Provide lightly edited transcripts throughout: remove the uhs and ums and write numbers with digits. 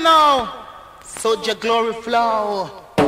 now, so your glory flow.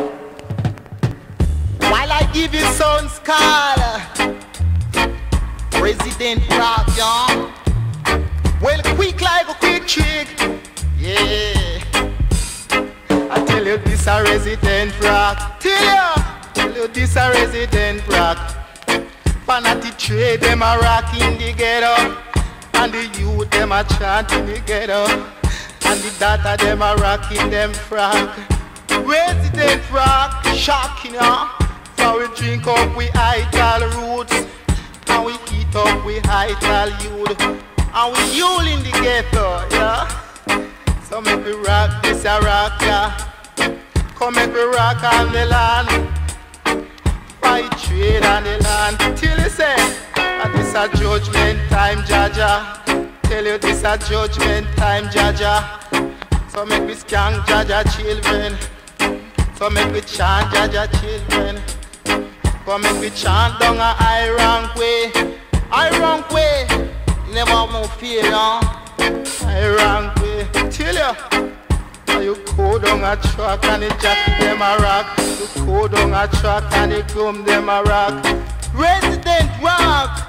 While I give you sound scholar, Resident Rock, y'all. Well, quick like a quick trick, yeah. I tell you this a Resident Rock. Tell you this a Resident Rock. Fanatic trade them a rock in the ghetto, and the youth them a chant in the ghetto, and the data them a rock in them frog. Resident Rock, shocking ya. So we drink up we ital roots, and we eat up we ital youth, and we yule in the ghetto, yeah. So make we rock this a rock, yeah. Come make we rock on the land, fight trade on the land. Till you say, and this a judgment time, Jaja. Tell you this a judgment time, Jaja. So make we skank Jaja children, so make we chant Jaja children. Come make we chant down a high rank way. High rank way, never more fear, no. High rank way, tell you. You go down a truck and the jacket them a rock. You go down a truck and the gum them a rock. Resident Rock.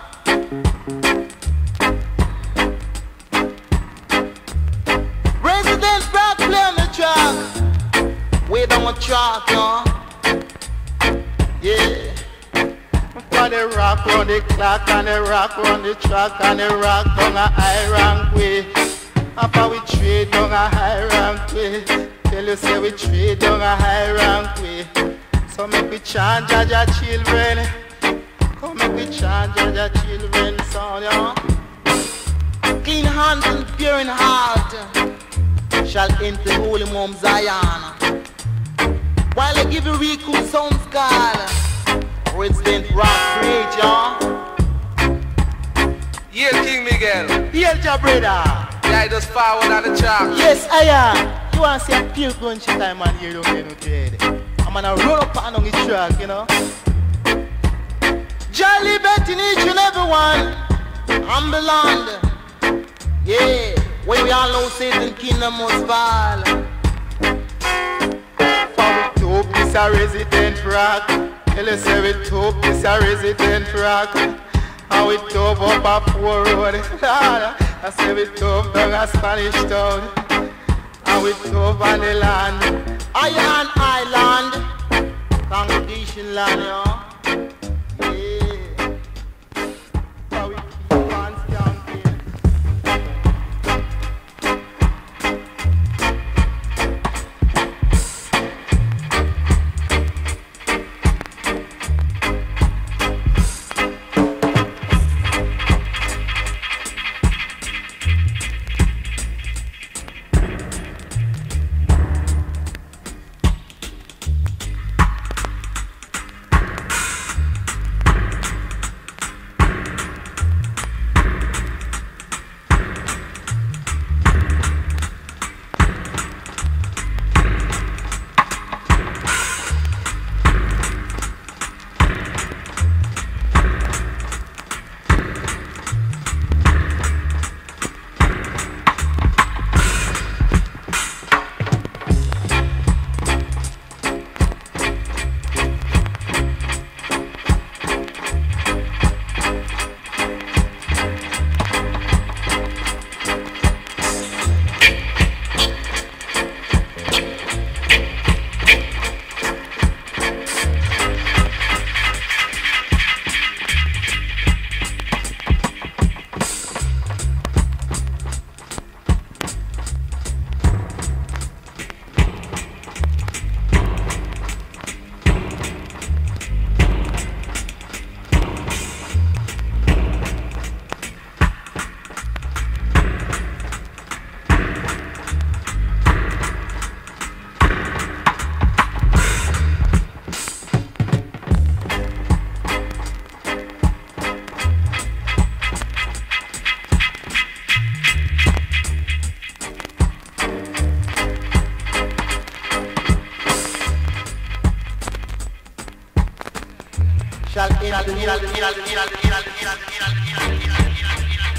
Resident Rock play on the track. Way down a truck, no. Yeah. For the rock round the clock and the rock round the track and the rock down a high rank way. After we trade down a high rank way, tell you say we trade down a high rank way. So make we chant Jaja children, come make we chant Jaja children, son, yeah. Clean hands and pure in heart shall enter holy Mount Zion. While I give you Riku sound scholar, Resident Rock great, y'all. Yeah, King Miguel. Heal your brother. Yeah, just forward on the track. Yes, I am. You want to see a pure gunshot time man here, don't get no trade. I'm gonna run up and on the track, you know. Jolly betting each and every one. Humble land. Yeah, when we all know Satan kingdom must fall. For we top this a Resident Rock. Tell us say we top this a Resident Rock. And we top up a poor road. I say we top down a Spanish town, and we top on the land, Iron Island, congregation land, y'all. Yeah, so we keep on skanking. shall